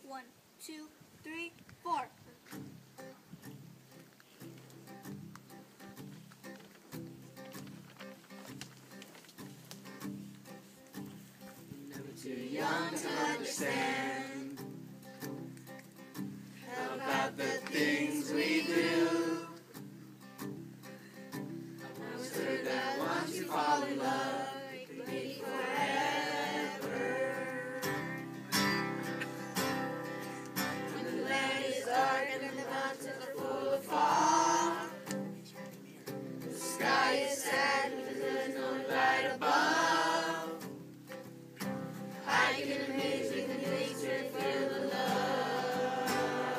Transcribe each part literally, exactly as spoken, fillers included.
One, two, three, four. Never too young to understand about the things we do. I was heard that once you fall in love, it could be forever. When the land is dark and the mountains are full of fog, the sky is sad because there's no light above. I can amazing the nature and feel the love.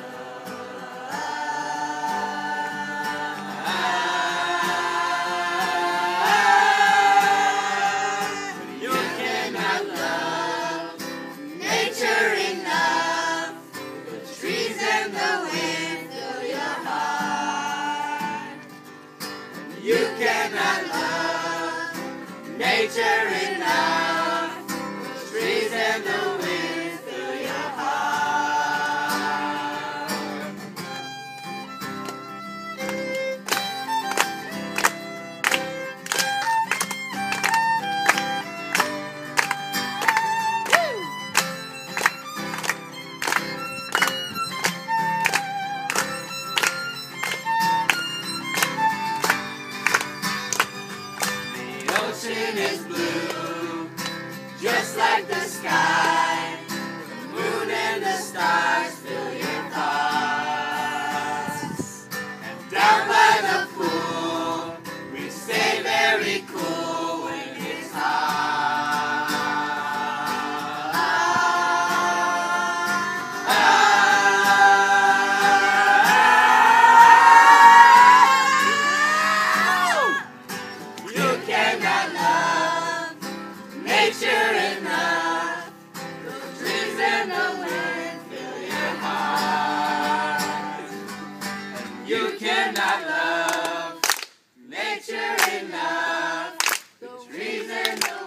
You cannot love nature enough. The trees and the wind fill your heart. You cannot love nature enough. Trees and the wind fill your heart. The ocean is blue, just like the sky. The moon and the stars fill your thoughts. And down by the pool, we stay very cool when it's hot. You cannot love nature enough. The trees and the wind fill your heart. You cannot love nature enough. The trees and the